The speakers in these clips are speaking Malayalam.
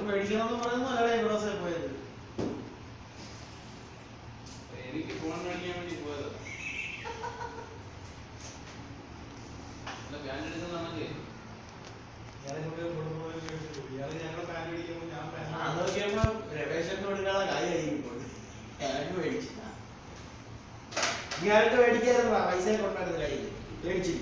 മേടിക്കണമെന്ന് പറയുന്നു അല്ലാതെ എവിടെ പോയത്? എനിക്ക് ഫോൺ മേടിക്കാൻ വേണ്ടി പോയത്. പാൻറ് എടുക്കുന്നതാണെങ്കിൽ നോക്കിയപ്പോ രമേശൊക്കെ കൊടുക്കാനുള്ള കാര്യമായിരിക്കും. പാൻറ് മേടിച്ചില്ല. ഞാനൊക്കെ മേടിക്കായിരുന്നു, പൈസ കൊണ്ടായിരുന്നു കയ്യിൽ, മേടിച്ചില്ല.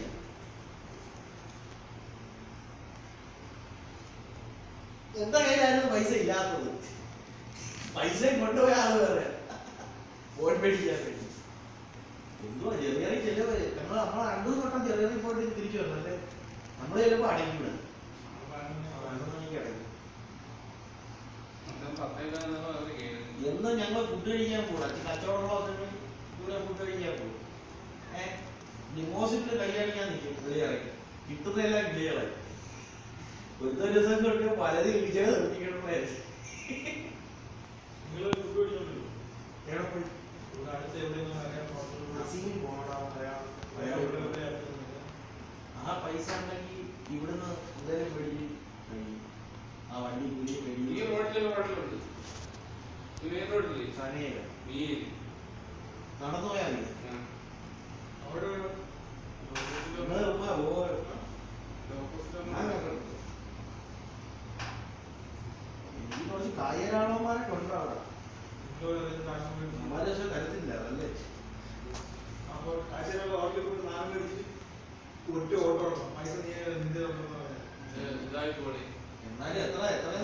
എന്താ കയ്യിലായിരുന്നു പൈസ ഇല്ലാത്തത്? പൈസ കൊണ്ടുപോയ ആള് വേറെ ഫോൺ മേടിക്കാൻ വേണ്ടി. എന്തുവാ ചെറിയ ചെലവ്. നമ്മളെ 2 വട്ടം ചെറിയ പോയിട്ട് തിരിച്ചു വരണം അല്ലേ? നമ്മള് ചിലപ്പോ അടയ്ക്കൂല. എന്നും ഞങ്ങൾ ഫുഡ് കഴിക്കാൻ കൂടാ, കച്ചവടമുള്ള ഇവിടെ ഫുഡ് കഴിക്കാൻ പോകും. ഡിമോസിറ്റില് കൈയടിക്കാൻ നിൽക്കും. കിളിയിറങ്ങി കിട്ടുന്നതെല്ലാം കിളികളായി. ഒരു ദിവസം കൊണ്ട് പലതും വിജയം നിർത്തിക്കണമായിരുന്നു. ആ പൈസ ഉണ്ടെങ്കിൽ ഇവിടുന്ന് എന്തായാലും മേടിച്ച് കഴിയും. ആ വണ്ടി കൂലി നടന്നു പോയാൽ എനിക്ക് കുറച്ച് കായരാളന്മാരൊക്കെ ഉണ്ടോ അവിടെ? നമ്മളെ പക്ഷെ തരത്തില്ല അതല്ലേ. എന്നാലും എത്ര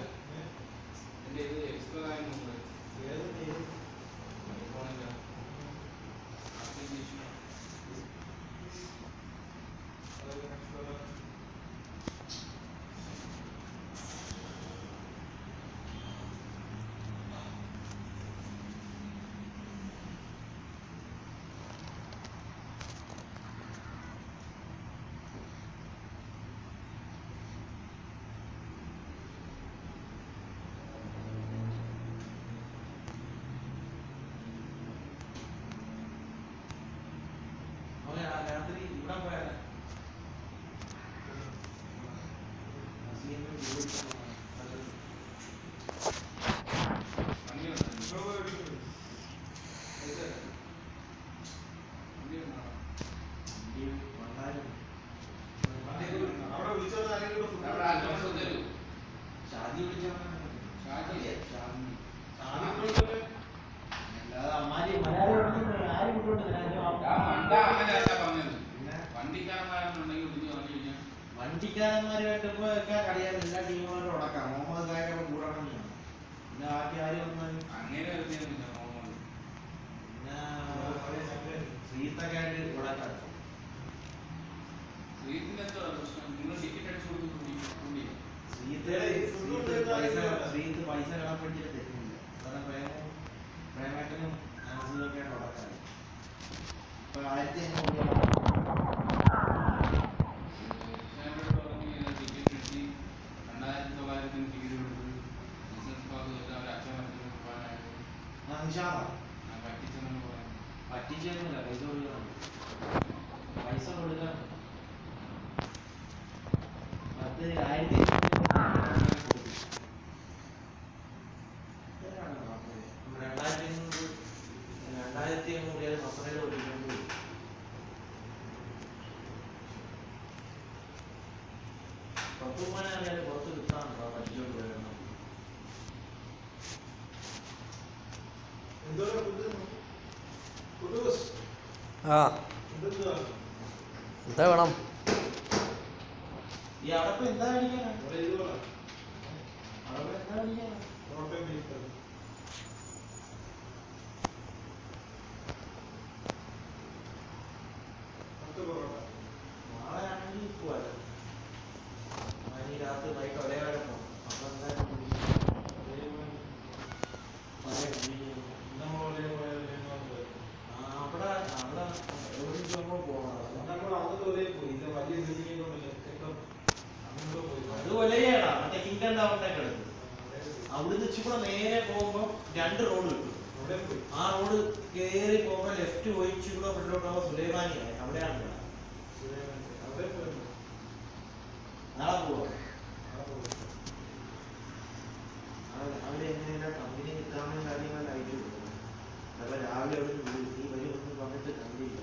രാത്രി ഇവിടെ പോയാലേ വണ്ടിക്കാരന്മാരുമായിട്ട് അറിയാൻ എല്ലാ ടീമുമായിട്ടും ഉടക്കാം. മുഹമ്മദ് കായൊക്കെ കൂടണം. പിന്നെ ബാക്കി ആരും ഒന്നും അങ്ങനെ പിന്നെ ശ്രീത്തൊക്കെ ആയിട്ട് ഉടക്കാം. ശ്രീത്ത് പൈസ കടപ്പിടിച്ചിട്ട് തെറ്റുന്നില്ല. പ്രേമേട്ടനും നാസിലൊക്കെയാണ് ഉടക്കാൻ. ഇപ്പൊ 1500 പറ്റിച്ചൊന്നുമില്ല. പൈസ കൊടുക്കണം. 2500 മസറയിൽ ഓടിക്കൊണ്ട് പത്തുമാനറിയാതെ പുറത്ത് കിട്ടാനുണ്ടോ? പറ്റിച്ചോണ്ട് വരണം. എന്താ വേണം? ഈ അടപ്പ് എന്താ കഴിക്കാനാ? അടപ്പ് എന്താ കഴിക്കാനാ? നാളെ ആണെങ്കിൽ പോവാ. രാത്രി വൈകിട്ട് ഒരേ വരെ പോകും. അപ്പൊ എന്തായാലും അവിടുന്ന് ഇച്ചിരി നേരെ പോകുമ്പോ 2 റോഡ് കിട്ടും. ആ റോഡ് കയറി പോകുമ്പോ ലെഫ്റ്റ് പോയി ഇച്ചിരി ഫ്രണ്ടിലോട്ടാകുമ്പോ സുലൈമാനിയായി. അവിടെയാണ് നാളെ പോവാ. കമ്പനി കിട്ടാമെന്ന കാര്യങ്ങളായിട്ട് അപ്പൊ രാവിലെ അവിടെ നീ വരുമെന്ന് പറഞ്ഞിട്ട് കണ്ടില്ല.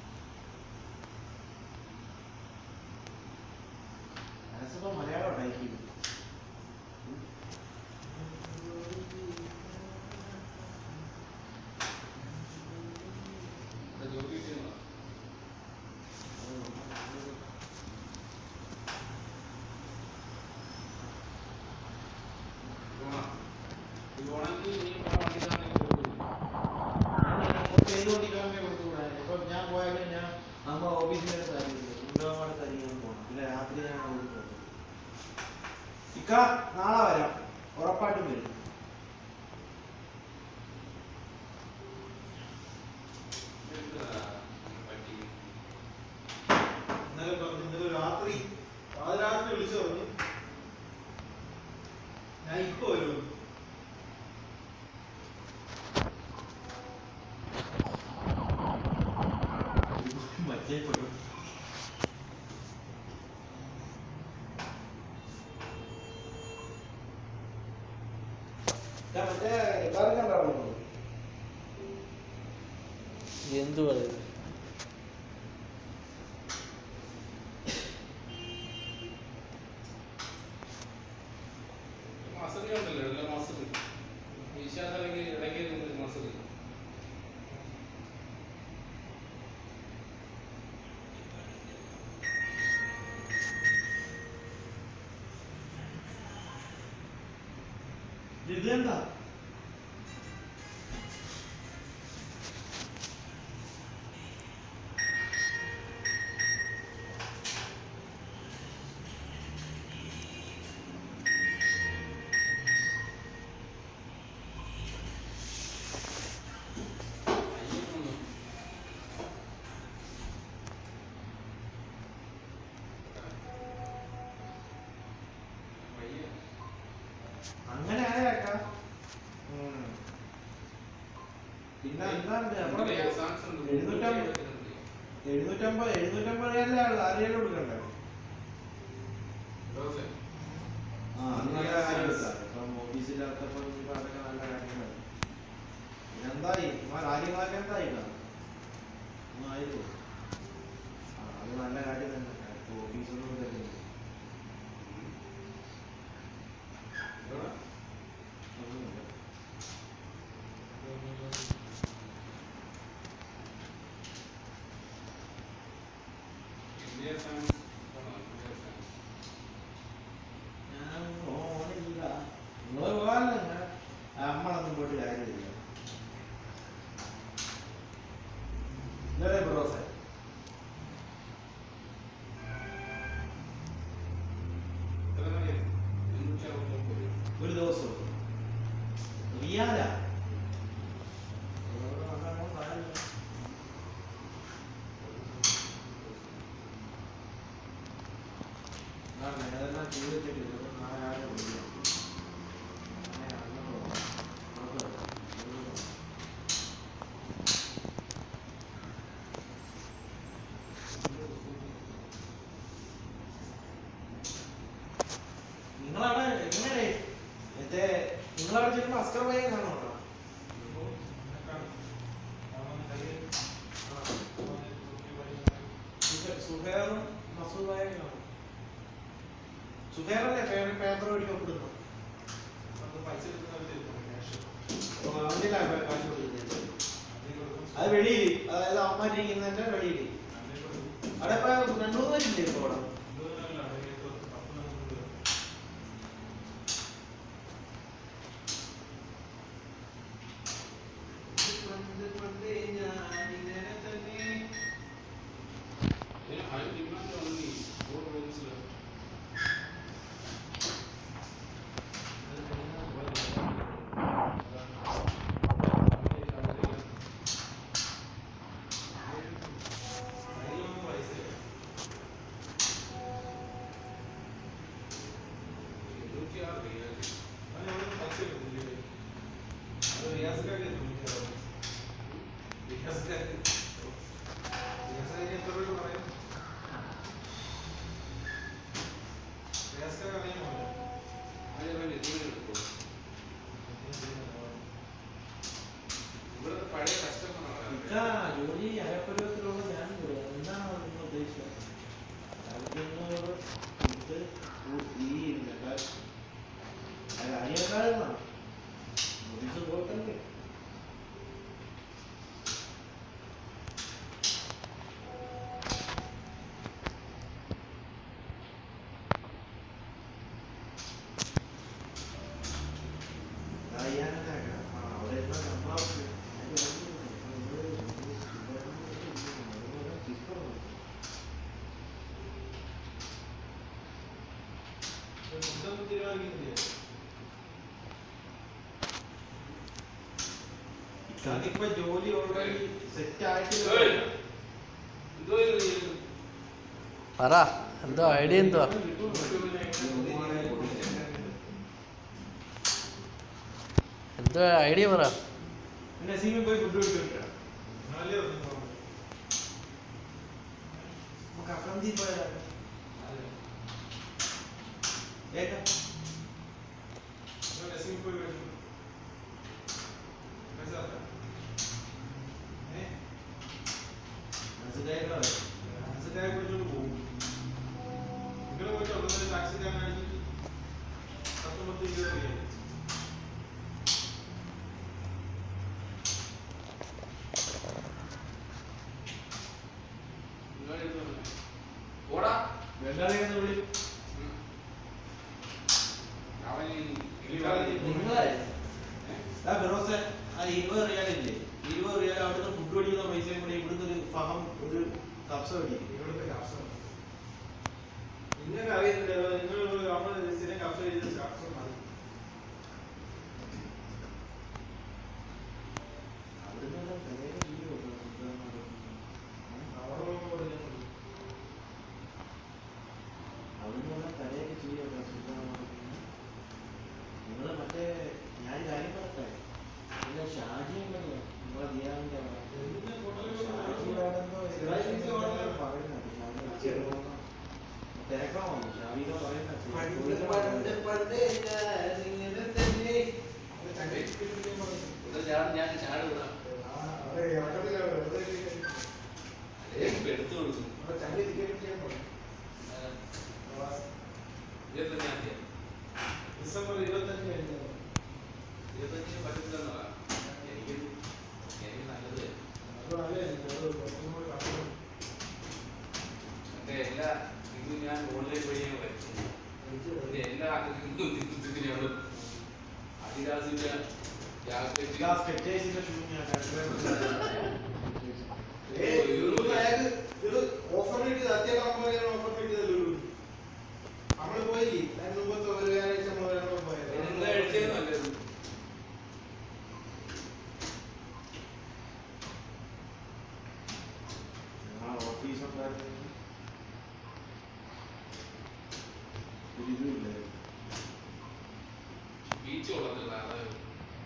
മനസ്സിപ്പോ മലയാളം ടൈപ്പ് ജോലി കിട്ടിയെന്നോ? ഞാൻ പോയാലും ഞാൻ നമ്മ ഓഫീസിലെ ഉണ്ടോടെ തരികയും പോകണം. പിന്നെ രാത്രി ഞാൻ ഓടി പോകും. ഇക്ക നാളെ വരാം, ഉറപ്പായിട്ടും വരും. ഇന്നലെ പറഞ്ഞു, ഇന്നലെ രാത്രി പാതിരാത്രി വിളിച്ചു പറഞ്ഞു ഞാൻ ഇപ്പൊ വരും. മറ്റേ പെടും. മറ്റേ കണ്ടാവുന്നു എന്ത് പറയുന്നു? മസലി ഉണ്ടല്ലോ, എല്ലാ മാസത്തിൽ ഈശാദല്ലെങ്കിൽ ഇടയ്ക്ക് മസലി. ഇതെന്താ അങ്ങനെ ആയാക്കാം. പിന്നെ എന്താണ്ട് നമ്മള് 750 ആരെയും കൊടുക്കണ്ടേ? ആ നല്ല കാര്യമില്ല. ഇപ്പം ഓഫീസിലാത്തപ്പോ അതൊക്കെ നല്ല കാര്യങ്ങളാണ്. പിന്നെന്തായി കാര്യങ്ങളൊക്കെ എന്തായില്ല ഒന്നും ആയിരുന്നു. അത് നല്ല കാര്യം തന്നെ. ഓഫീസൊന്നും തരുന്നില്ല. നിങ്ങള് പോകാനല്ല, നമ്മളൊന്നും പോയിട്ട് കാര്യമില്ല. ഇതേ ബ്രോസേ ഒരു ദിവസം റിയാല അതെല്ലാം ചെയ്തിട്ട് നാളെ നിങ്ങളവിടെ എങ്ങനെ മറ്റേ നിങ്ങളവിടെ ചെല്ലുമ്പോ അസ്കർ ഭായി കാണുന്നുണ്ടോ? സുഹേറും മസൂദ് ഭായി കാണും. സുഹേറല്ലേ പേപ്പർ മേടിക്കാൻ കൊടുക്കുന്നു. അത് വെളിയിൽ, അതായത് അമ്മമാരിക്കുന്നതിന്റെ വെളിയിൽ. അവിടെ ഇപ്പൊ 2-3 പേരില്ലേ ഇപ്പൊ അവിടെ? ഇപ്പൊ ജോലി ഓൾറെഡി സെറ്റ് ആയിട്ട് എന്തോ ഇത് പറ എന്തോ ഐഡിയ എന്തുവാ എന്തോ ഐഡിയ പറ നസീമിൽ പോയി ഫുഡ് കഴിച്ചു നമുക്ക് അഫ്രന്തി പോയാലോ പോടാ വെള്ളാളിയെന്ന് വിളി അവൻ നിങ്ങളെ ഫിറോസെ ആ 20 റിയാലില്ലേ 20 റിയാൽ അവിടുന്ന് ഫുഡ് മേടിക്കുന്ന പൈസയും കൂടി ഇവിടുന്ന് ഒരു ഫഹം ഒരു കപ്സ മേടിക്കും ഇവിടുത്തെ കർഷകർ നിങ്ങൾക്ക് അറിയുന്നില്ലല്ലോ നിങ്ങൾ നമ്മൾ സ്ഥിരം കർഷകർ ചെയ്ത് കർഷകർ മതി അവിടുന്ന് കടയിൽ വീട് കൊടുക്കണം അവിടെ പോകുമ്പോൾ അവിടുന്ന് കടയൊക്കെ ചെയ്യണം നിങ്ങൾ മറ്റേ ഞാൻ കാര്യം പറട്ടെ പിന്നെ ഷാജി ഉണ്ടല്ലോ നമ്മളെ ദിയാവിന്റെ തിരക്കാമോ ഷാവിക ഞാൻ ചാട് വിടാം എടുത്തു കൊടുക്കും ഡിസംബർ 25 കഴിഞ്ഞു 25 പറ്റത്തില്ലെന്നാ എനിക്ക് നല്ലത് എന്റെ എല്ലാ ഇതും ഞാൻ ഓൺലൈൻ വഴിയാണ് വരയ്ക്കുന്നത് എന്റെ എല്ലാ ഇതിനെയാണ് അഡിഡാസിന്റെ സ്കെച്ചേഴ്സിന്റെ ഷൂ ഞാൻ ഓഫർ കിട്ടിയത് അത്യാവശ്യം ഓഫർ കിട്ടിയതല്ലോ നമ്മള് പോയി അതിന് മുമ്പത്തെ ഒരു വ്യാഴാഴ്ച നമ്മൾ പോയത് എന്താ എഴുതിയത് നല്ലത് ഓഫീസ് ഉണ്ടായിരുന്നു ഇതുമില്ല ബീച്ച് കൊള്ളത്തില്ല അതായത്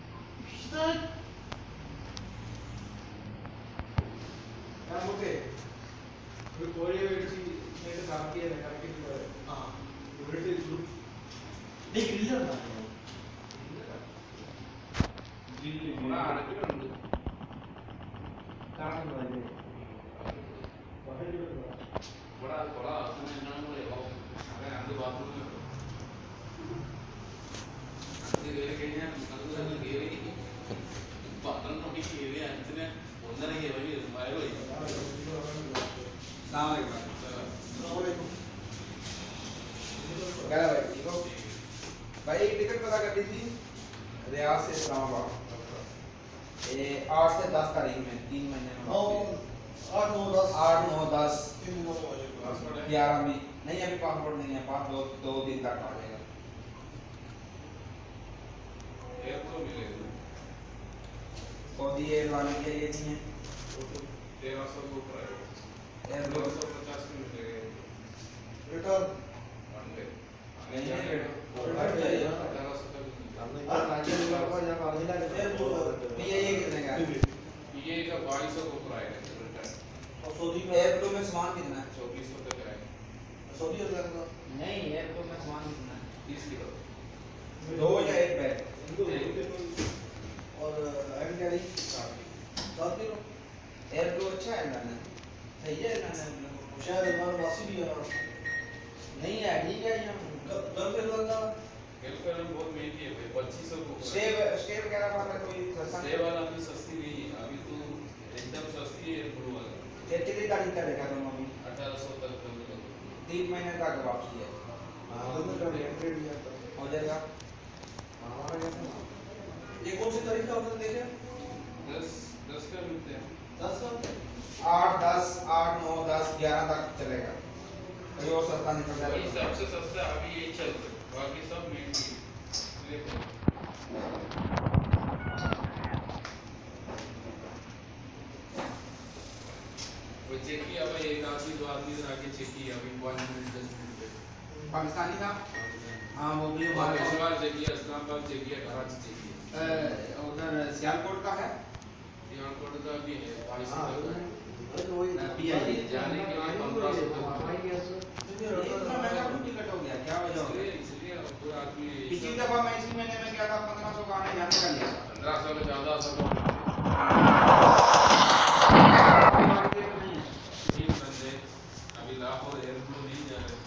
നമുക്ക് ഒരു കോഴിയെ മേടിച്ച് കറക്കിയിട്ട് പോയത് ഇവിടുത്തെ ഗ്രില്ലുണ്ടായിരുന്നു ഇവിടെ അടുപ്പിലുണ്ട് കാണുന്നതല്ലേ ഇവിടെ കുറെ അങ്ങനെ 2 ബാത്റൂമിൽ അത് കയറി കഴിഞ്ഞാൽ അത് തന്നെ കയറി 12 മണിക്ക് കയറി 5-ന് 1:30 വഴി വയറുപോയി क्या भाई ठीक हो भाई एक टिकट पता कर दी थी रियाज से इस्लामाबाद ये 8 से 10 तारीख में 3 महीने में 8 9 10 11 में नहीं अभी पासपोर्ट नहीं है पास 2 दिन तक आ जाएगा एयरपोर्ट मिलेगा सऊदी एयरलाइन के लिए नहीं है 1300 को प्राइवेट एयरपोर्ट 250 में मिलेगा रिटर्न वनडे नहीं है ये कितने का है ये का 2200 को प्राइवेट रिटर्न एयरपोर्ट में सामान कितना है 2400 तक आएगा नहीं एयरपोर्ट में सामान कितना है 30 किलो 2 या 1 बैग एयरपोर्ट अच्छा है ना सही है ना नहीं है ठीक है कैलकुलेटर बहुत महंगी है भाई 2500 को स्टे वगैरह वाला कोई सस्ता स्टे वाला अभी सस्ती नहीं है अभी तो एकदम सस्ती है एयरपोर्ट वाला कितनी तारीख का देखा तुम अभी 1800 तक का मिलेगा 3 महीने तक वापसी है हो जाएगा ये कौन सी तारीख का आपने देखे 10 का मिलते हैं 10 का 8 10 8 9 10 11 तक चलेगा कोई और सस्ता निकल वही जाएगा सबसे सस्ता अभी यही चल रहा है बाकी सब मेन वो चेक किया भाई, एक आदमी दो आदमी से आके चेक किया अभी 1 मिनट 10 मिनट पे पाकिस्तानी था हाँ वो भी पेशेवर चेक किया, इस्लामाबाद चेक किया, कराची चेक किया, उधर सियालकोट का है सियालकोट का भी है 22 हाँ, का है। अभी है जाने के लिए 1500 इतना महंगा क्यों टिकट हो गया क्या वजह हो गई इसलिए पूरा आदमी पिछली दफा मैं इसी महीने में गया था 1500 का आने जाने का लिया था 1500 का ज्यादा सब तीन बंदे अभी लाहौर एयरपोर्ट नहीं जा रहे।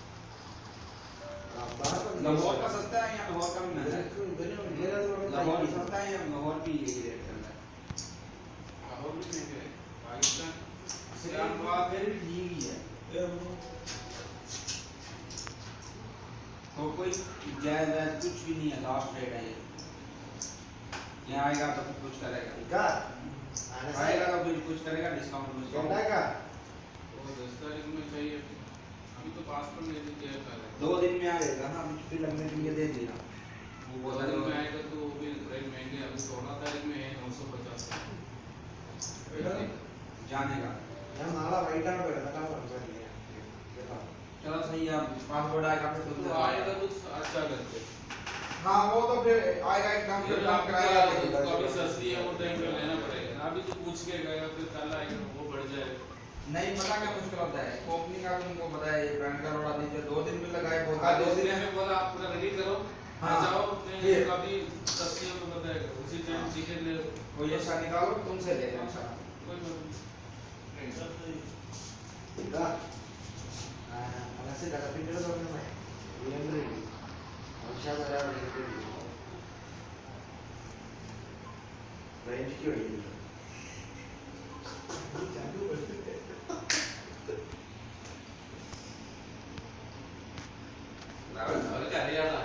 लाहौर का सस्ता है या लाहौर का भी महंगा है लाहौर सस्ता है या लाहौर भी यही रेट चल रहा है लाहौर भी महंगा है, पाकिस्तान इस्लामाबाद फिर भी ठीक ही है। तो कोई जायज कुछ भी नहीं है लास्ट रेट है ये यहाँ आएगा तो कुछ करेगा का आएगा तो फिर कुछ करेगा डिस्काउंट क्या का वो 10 तारीख में चाहिए, अभी तो पासपोर्ट नहीं दिया कर रहे 2 दिन में आ जाएगा ना अभी छुट्टी लगने के लिए दे देना वो वो बहुत तारीख में आएगा तो वो भी रेट महंगे, अभी 16 तारीख में है 950 जाने का ഞാൻ നാളെ വൈകിട്ടാണ് വരുന്നത് സംസാരിക്കാം चलो सही है पासपोर्ट आएगा फिर तो आएगा तो अच्छा करके हाँ वो तो फिर आएगा एकदम फिर फिर आप कराएगा कभी सस्ती है वो टाइम पे लेना पड़ेगा, अभी तो पूछ के गएगा फिर कल आएगा वो बढ़ जाएगा। नहीं पता क्या मुश्किल होता है ओपनिंग का तुमको पता है ये बैंक का रोड़ा दीजिए 2 दिन में लगाए बहुत 2 दिन दिन में बोला आप पूरा रेडी करो, हाँ। जाओ फिर कभी सस्ती है तो बताएगा उसी टाइम टिकट ले लो, वो ये सा निकालो तुमसे ले लेना सारा कोई बात नहीं। ഇതാ മനസ്സിൽ കടപ്പിൻ്റെ തുടങ്ങുന്നേ റേഞ്ചിക്ക് വഴിയില്ല അവർക്ക് അറിയാടാ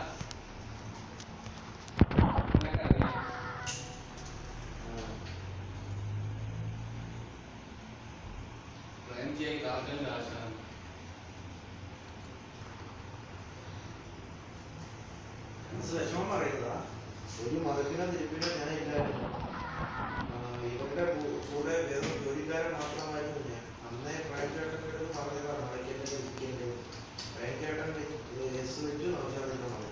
വിഷമം പറയുന്നതാ ഒരു മതത്തിനോ തിരുപ്പിനോ ഞാൻ ഇല്ലായിരുന്നു ഇവരുടെ കൂടെ വെറും ജോലിക്കാരൻ മാത്രമായിരുന്നു ഞാൻ അന്നേ പ്രേംചേട്ടൻ്റെ പറഞ്ഞതാണ് മടക്കേണ്ടത് ഇരിക്കേണ്ടത് പ്രേംചേട്ടൻ എസ് വെച്ചു നൗഷാദിന്റെ മടക്കി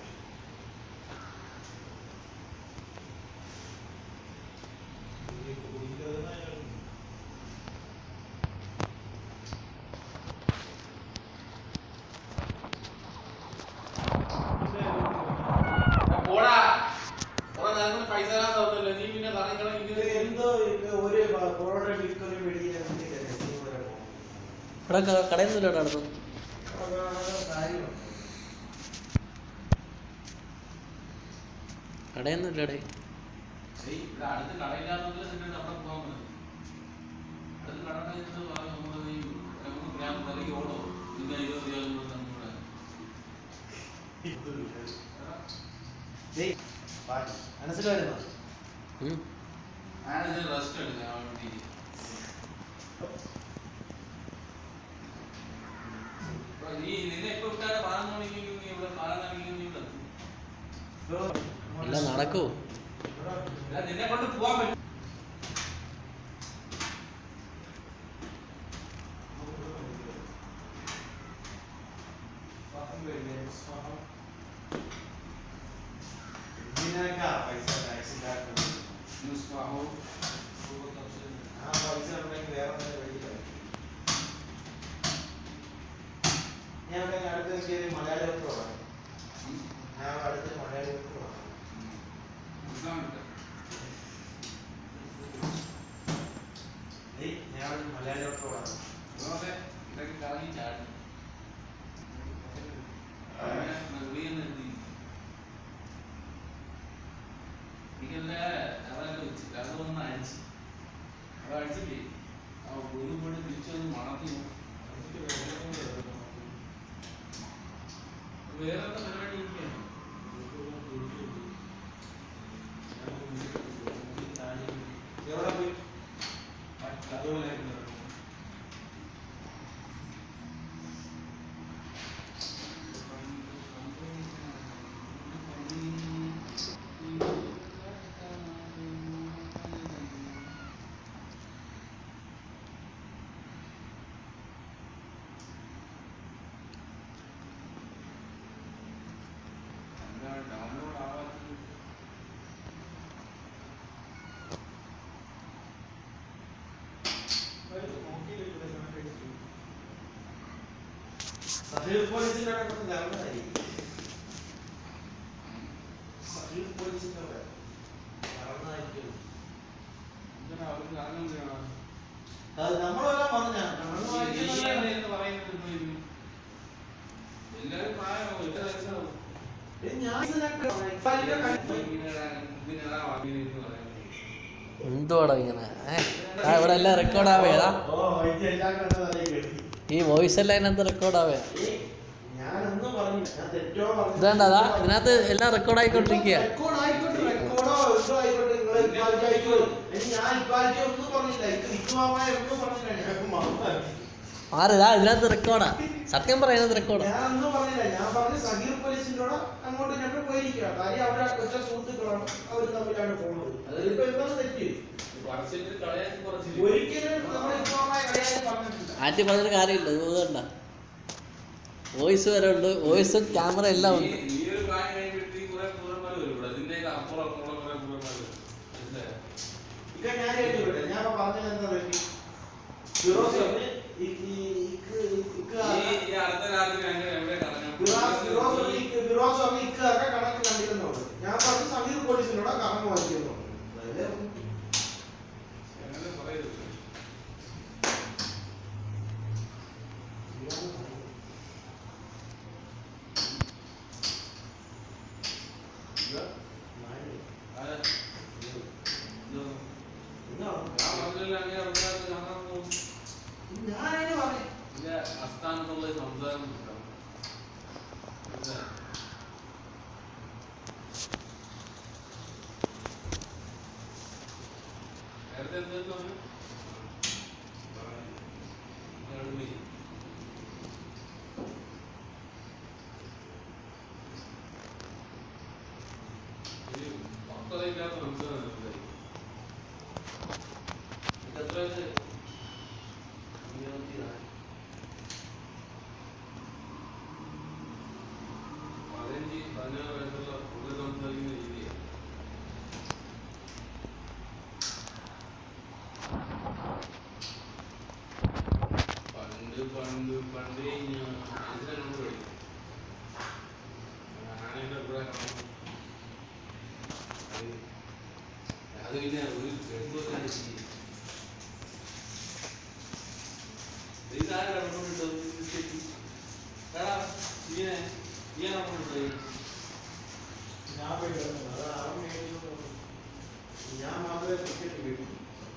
പൈസ നീ പിന്നെ പറയുന്നത് എന്തോ ഒരു പൊറോട്ട ബിസ്ക്കറ്റ് മേടിക്കാൻ ഇവിടെ കടയൊന്നുമില്ല നടന്നു കടയൊന്നുമില്ലടേ ഇവിടെ അടുത്ത് കടയില്ലാന്നെങ്കിൽ നിന്റെ അവിടെ പോകാൻ മതി, അടുത്ത് കട ഗ്രാം വിലയ്ക്ക് ഓടോ പിന്നെ 20 രൂപ മനസ്സിൽ വരുന്നോ അയാൾ ഇതിന് റെസ്റ്റ് എടുക്കാൻ വേണ്ടി നീ നിന്നെ ഇപ്പൊ വിട്ടാലെ 11 മണിക്ക് നീ ഇവിടെ 11 മണിക്ക് നീ ഇവിടെ എല്ലാം നടക്കൂ നിന്നെ കൊണ്ട് പോവാൻ പറ്റും. പൈസ ടാക്സ് ന്യൂസ് പാഹോ ആ പൈസ ഉണ്ടെങ്കിൽ വേറെ മേടിക്കാം ഞാൻ അടുത്ത് മലയാളി ഡോക്ടറാണ് ഞാൻ അടുത്ത് മലയാളി ഡോക്ടറാണ് ഞാൻ മലയാളി ഡോക്ടറാണ് ഇതൊക്കെ കറങ്ങി ചാടും എനിക്കല്ല അതൊക്കെ വെച്ച് അതൊന്നും അടിച്ച് അത് അടിച്ചില്ലേ ആ ഒരു പണി തിരിച്ചൊന്ന് മണത്തി വേറെ എന്താ പരിപാടി ഇരിക്കുകയാണ് എവിടെ പോയി സഹീർ പോലീസിന്റെ അവിടെ കൊണ്ട് കറങ്ങുന്നതായിരിക്കും. സഹീർ പോലീസിന്റെ അവിടെ കറങ്ങുന്നതായിരിക്കും. എന്തിനാ അവർക്ക് കാരണം ചെയ്യണം? അത് നമ്മളെല്ലാം പറഞ്ഞ എന്ന് പറയുന്നത് എല്ലാവരും പ്രായമാവും, എല്ലാ വയസ്സാവും. എന്തുവാടാ ഇങ്ങനെ ഇവിടെ എല്ലാം റെക്കോർഡ് ആവേതാ ഈ വോയിസ് എല്ലാം ഇതിനകത്ത് റെക്കോർഡ് ആവേ ഇതേണ്ടതാ ഇതിനകത്ത് എല്ലാം റെക്കോർഡ് ആയിക്കൊണ്ടിരിക്കുക ആരതാ ഇതിനകത്ത് റെക്കോർഡാ സത്യം പറയുന്നത് റെക്കോർഡാ ആറ്റി പറഞ്ഞൊരു കാര്യമില്ല ഇത് വേണ്ട വോയിസ് വരെ ഉണ്ട് വോയിസും ക്യാമറ എല്ലാം ഉണ്ട് ഞാൻ പറഞ്ഞു സമീർ പോലീസിനോട് കറങ്ങ് വായിക്കുന്നു അസ്ഥാനത്തുള്ള സംസാരം നേരത്തെ എന്തെങ്കിലും പക്വതയില്ലാത്ത സംസാരം എത്ര 15-16 വയസ്സുള്ള കൂടുതൽ സംസാരിക്കുന്ന രീതിയാണ്. പണ്ട് മനസ്സിലാണോട് പഠിക്കും ആനയുടെ അഭിപ്രായം അത് പിന്നെ ഒരു പെൺകുട്ടി ഇതാരെ കടന്നുകൊണ്ടിട്ടോ ഇങ്ങനെ ഞാൻ മാത്രമേ ക്രിക്കറ്റ് കേട്ടു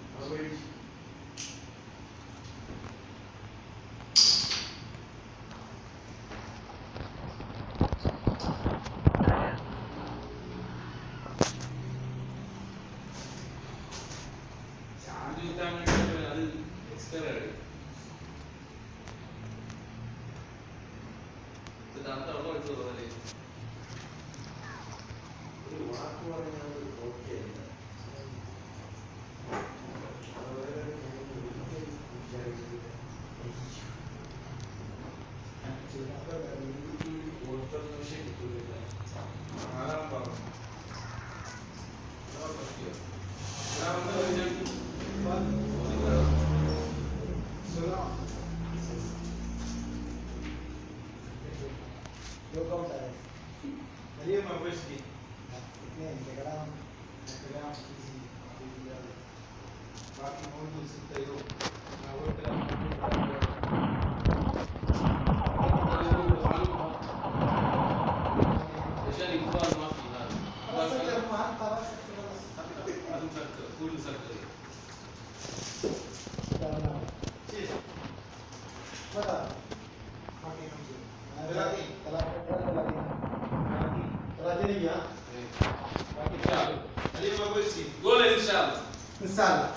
ശാന്തി കിട്ടാൻ വേണ്ടി അത് എക്സ്പയർ ആയി തണുത്ത വെള്ളം എടുത്തു പോലെ ഒരു വാക്ക് പറഞ്ഞാൽ ഓക്കെ Gol inshallah. Inshallah.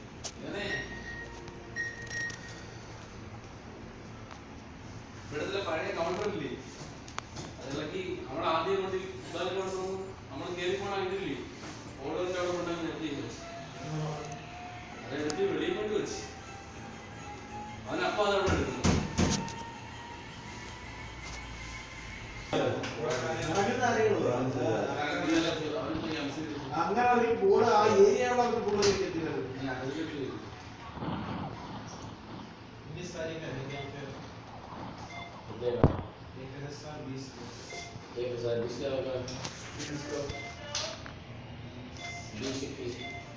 ഇവിടുത്തെ ഈ ബോർഡ് ആ ഏരിയയാണ് നമുക്ക് കൂടുതൽ കിട്ടുന്നത്. ഞാൻ അതിലേക്ക് इस तारीख है क्या फिर देगा 1020 1020 का होगा 20 21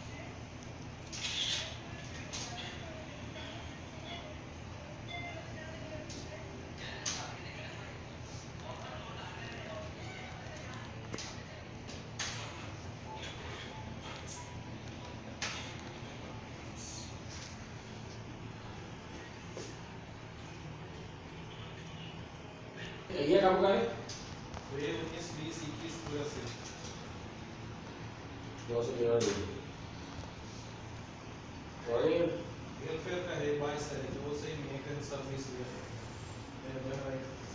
ये कब का है? ये 19 20 21 पूरा से 211 और ये वेलफेयर का है 22 तारीख वो से मेकन सर्विस हुआ मेरे भाई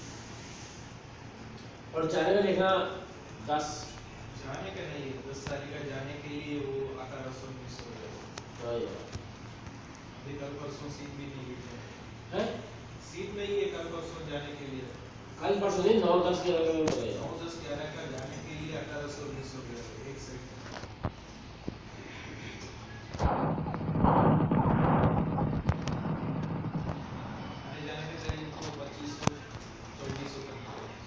और जाने का लिखा 10 जाने का नहीं 10 तारीख का जाने के लिए वो 1820 हो गया अभी कल परसों सीट भी नहीं है सीट नहीं है कल परसों जाने के लिए कल परसों नहीं 9-10 के लगे हुए हैं 9-10 11 का जाने के लिए 1820 हो गया एक सेकंड आने जाने के चाहिए तो 2500 2400 तक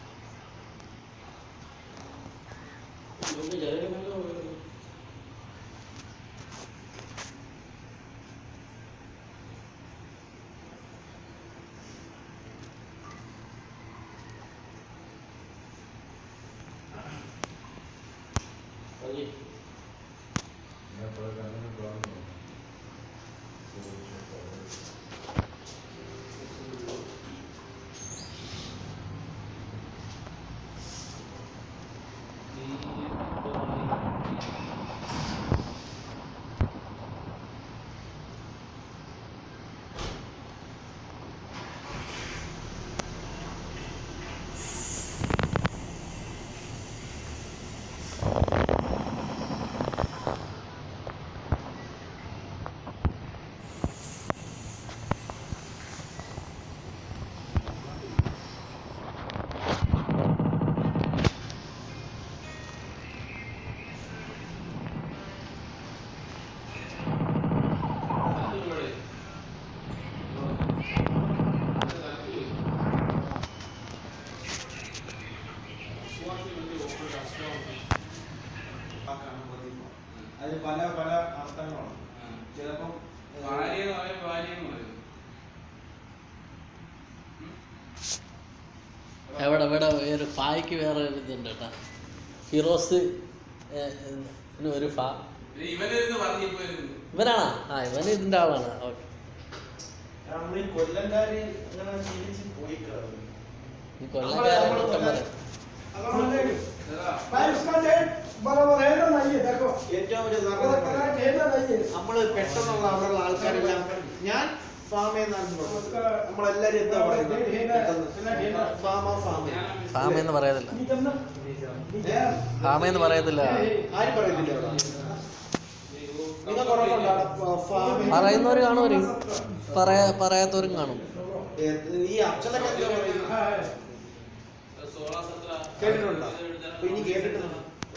लोग जाने का मतलब जी मैं पढ़ जाने में प्रॉब्लम है അതിന് പല പല അർത്ഥങ്ങളാണ് ചിലപ്പം എവിടെ എവിടെ ഒരു ഫായ്ക്ക് വേറെ ഒരു ഇതുണ്ട് കേട്ടോ ഫിറോസ് ഒരു ഫാ ഇവനാണോ ആ ഇവന് ഇതിൻ്റെ ആളാണ് ഓക്കെ നമ്മൾ ഈ കൊല്ലംകാര് അങ്ങനെ ശീലിച്ച് പോയി ഈ കൊല്ലക്കാരെ കുറ്റം പറയാം ഏറ്റവും വലിയ നമ്മള് പെട്ടെന്നുള്ള അവിടെയുള്ള ആൾക്കാരെല്ലാം ഞാൻ നമ്മളെല്ലാരും എന്താ പറയുന്നത് ഫാമെന്ന് പറയത്തില്ല ഫാമെന്ന് പറയത്തില്ല ആരും പറയത്തില്ല അവിടെ നിങ്ങൾക്ക് ഉറപ്പുണ്ടോ പറയുന്നവര് കാണും പറയാത്തവരും കാണും ഈ അക്ഷരൊക്കെ എന്താ പറയുന്നത് കേട്ടിട്ടുണ്ടോ അപ്പൊ ഇനി കേട്ടിട്ടുണ്ട്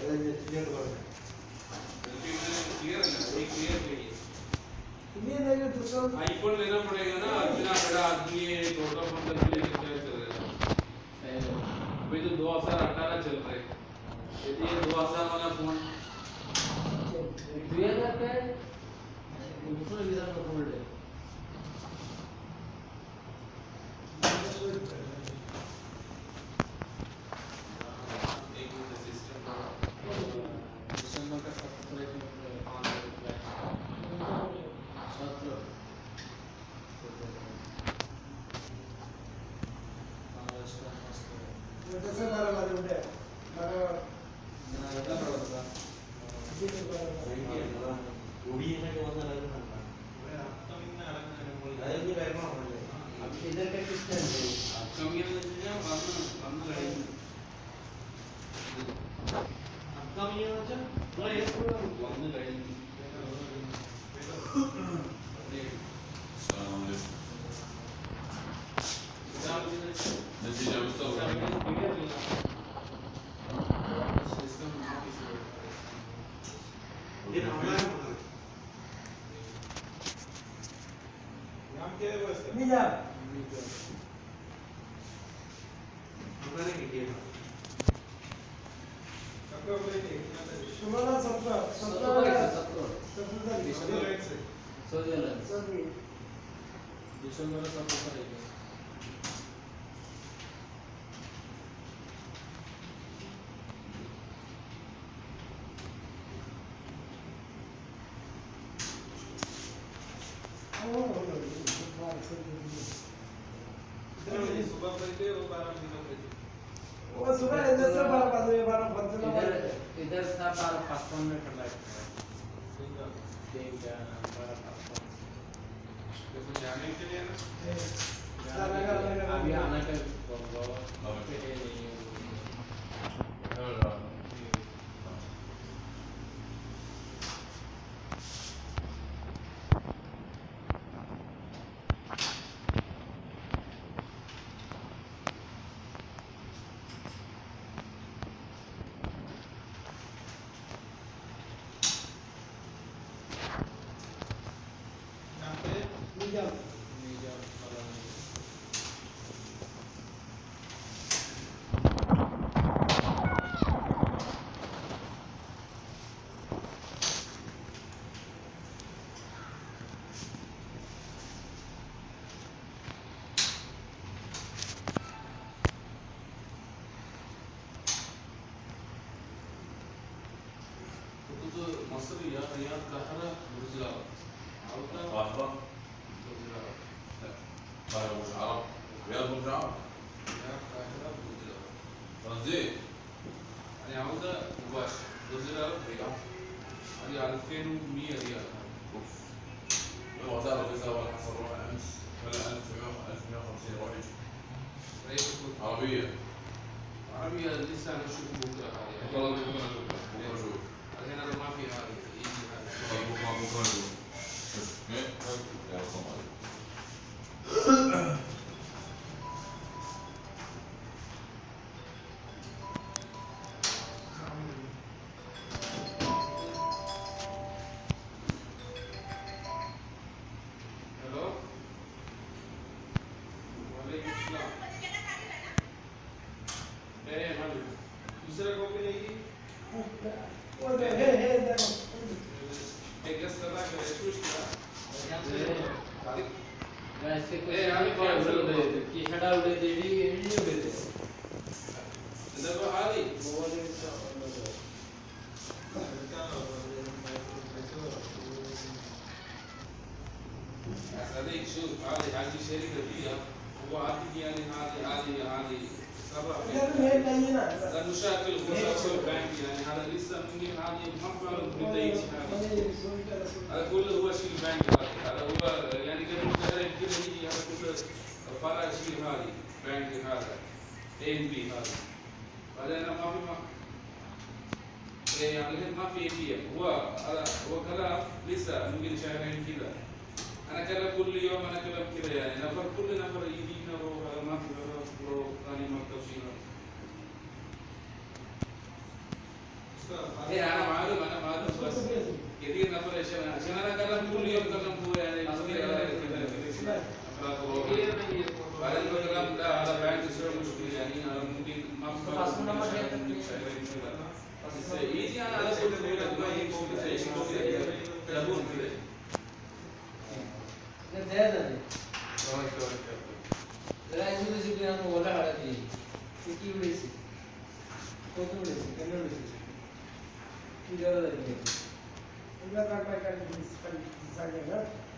आईफोन लेना पड़ेगा ना इतना बड़ा आदमी है छोटा फोन तक लेके क्या चलेगा अभी तो 2018 चल रहा है यदि ये 2000 वाला फोन क्लियर रहता है दूसरा विधान का फोल्ड है मीडियम हमने किया सबका प्लेट है कितना था? तुम्हारा सबका कितना बजे सुबह पड़ते वो 12 बजे पड़ते वो सुबह इधर से 12 बजे इधर था 12:55 में ठंडा ठीक है ठीक है 12:55 तो जाने के लिए ना अभी आना का यहाँ पे मीडियम तो मसली या कहरा बुझला आवता قهوة बुझला قهوة مش عرب رياض مش عرب या कहरा बुझला ترانزيت يعني عاوزة مباشر बुझला رياض يعني 2100 ريال اوف يوم تعرف اذا هو حصل روح امس ولا 1150 روح يجي رياض عربية عربية لسه هنشوف بكرة هذه والله بكره نشوف بكره نشوف الحين هذا ما في هذه يجي هذا بكره نشوف ايه يا السلام हेलो वालेकुम सलाम मालिक दूसरा कॉपी लेगी वो हे देखो एक गैस लगा के रेस्टोरेंट किया वैसे कुछ ए, अभी क्या उड़े बोल रहे थे? की हटा उड़े देवी नहीं उड़े थे इधर को हाली صديق شوف هذه شركة فيها هو عادي يعني هذه سبب इधर में नहीं है ना المشاكل خصوصا البنك يعني هذا لسه ممكن هذه ما بعرف بداية هذا هذا كله هو شيء البنك هذا هو يعني قبل شهرين كده يجي هذا كله فرع شيء هذه بنك هذا ANB هذا بعدين ما في يعني ما في ATM هو كلام لسه ممكن شهرين كده أنا كلام كل يوم أنا كلام كده يعني نفر كل نفر يجينا هذا ما في برو ثاني مكتب شيء إيه أنا معلوم بس كثير نفر عشان أنا كلام كل يوم كلام هو يعني كثير كده بعدين الكلام ده على بنك يصير مشكلة يعني أنا ممكن ما يجي أنا على كل كده ما يجي كده تلفون كده ده राजू जी के हम बोला हड़ा थी कितनी बड़ी सी कितनी बड़ी सी की जरूरत है इधर का साइड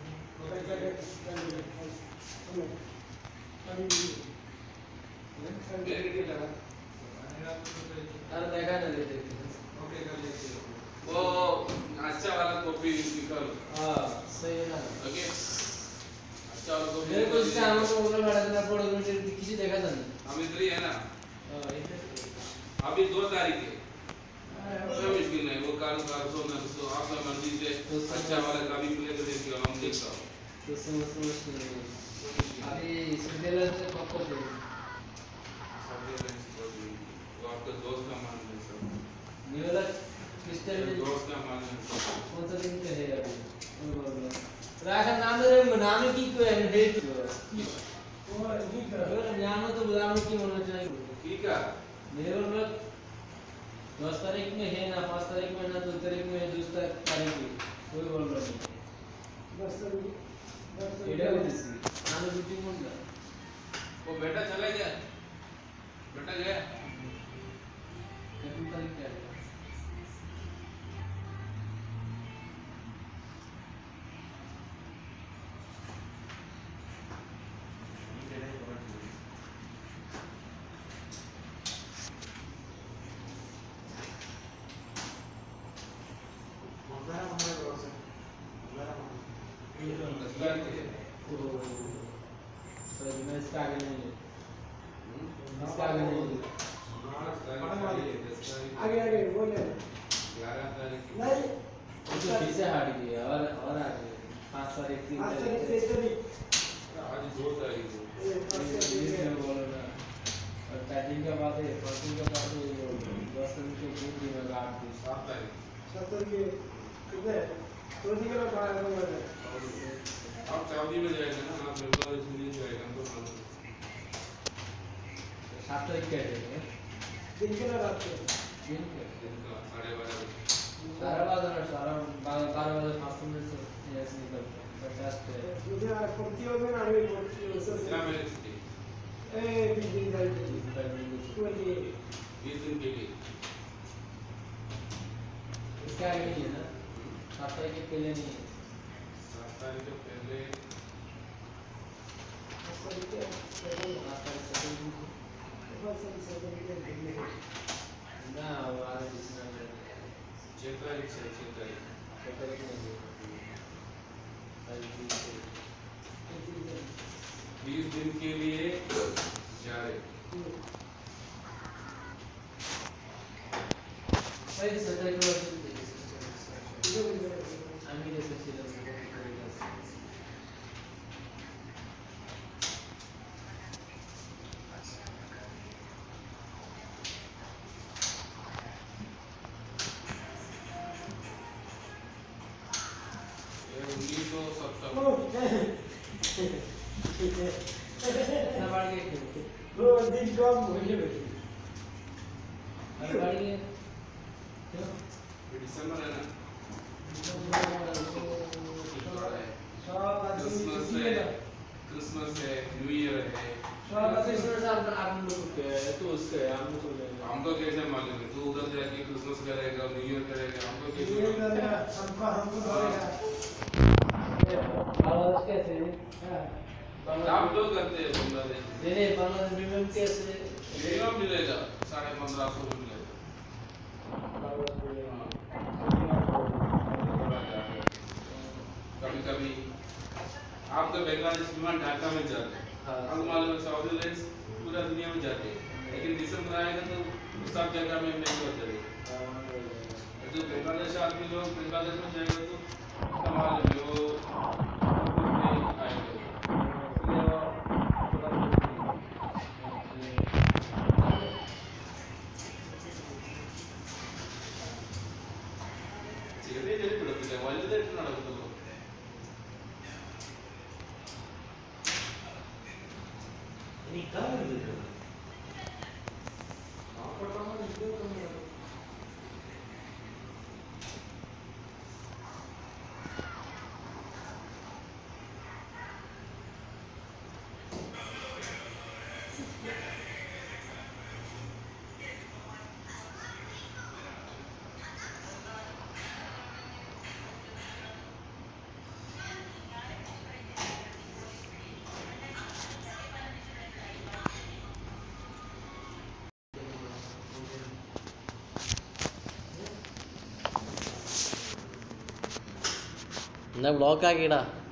अरे देखा ना लेते ओके कर लेते हो वो अच्छा वाला कॉपी निकालो हाँ सही है ना ओके अच्छा वाला कॉपी मेरे को इससे हम लोग बोला हड़ा देना पड़ो मुझे किसी देखा था नहीं हम इधर ही है ना हाँ इधर अभी 2 तारीख है कोई मुश्किल नहीं वो काल सोना तो आपका मर्जी से अच्छा वाला कभी मिलेगा देखिए हम देखता हूँ तो समझ नहीं अभी सिंगल से पक्का दे वो आपका दोस्त का मान है सब नहीं वाला क्रिस्टल दोस्त का मालूम कौन सा दिन है अभी राखा नाम रे नाम की को है हे और ठीक है नाम तो बुलाने की होना चाहिए ठीक है मेरे में 10 तारीख में है ना 5 तारीख में ना 2 तारीख में 2 तारीख में कोई बोल रहा नहीं 10 तारीख एडा दिसी नाम ड्यूटी मोड ना वो बेटा चला गया बेटा गया कितनी तारीख क्या है आगे बोले 11 तारीख नहीं उसको फिर से हट गया और आगे 5 तारीख 3 तारीख आज 2 तारीख को इसमें बोल रहा और पैकिंग के बाद है पैकिंग के बाद 10 तारीख के 2 दिन में 8 दिन 7 तारीख 7 तारीख के कितने 2 दिन के बाद आप सऊदी में जाएंगे ना आप बिल्कुल इसलिए जाएगा तो 7 तारीख के दिन के ना रात के दिन के दिन का 12:30 बजे सारा बाजार सारा 12 बजे 5 मिनट से ऐसे निकलता है 50 पे मुझे पड़ती होगी ना अभी पड़ती है उससे क्या मेरी छुट्टी ए 20 दिन जाएगी 20 दिन के लिए इसका आगे नहीं है ना 7 तारीख के पहले नहीं है 7 तारीख के पहले 7 तारीख के पहले 7 तारीख ना वो आगे दिसना है 6 तारीख से 6 तारीख 6 तारीख नहीं है 20 दिन के लिए जा रहे भाई 7 तारीख को আমি এসেছিলাম ये 1970 না বাড়ি গিয়ে वो दिन कम होने लगे আর বাড়ি গিয়ে ये दिसंबर है ना सब आदमी क्रिसमस छुट्टी है है क्रिसमस है न्यू ईयर है सब आदमी हम लोग के तो उसके हम लोग हमको कैसे मालूम है तू उधर जाके क्रिसमस करेगा न्यू ईयर करेगा हमको कैसे ये मालूम? करना हमको पड़ेगा बांग्लादेश कैसे आप लोग करते हैं बांग्लादेश नहीं बांग्लादेश मिनिमम कैसे मिनिमम मिलेगा 1550 में मिलेगा कभी कभी आप तो बांग्लादेश विमान ढाका में जाते हैं हम मालूम है सऊदी लैंड्स पूरा दुनिया में जाते हैं लेकिन दिसंबर आएगा तो सब जगह में नहीं होते जो बांग्लादेश आदमी लोग बांग्लादेश में जाएगा तो कमाल जो नहीं आएगा ചെറിയ ചെറിയ പിടത്തില്ല വലുതായിട്ട് നടക്കത്തുള്ളൂ എന്നാ ബ്ലോക്ക് ആക്കിയിടാ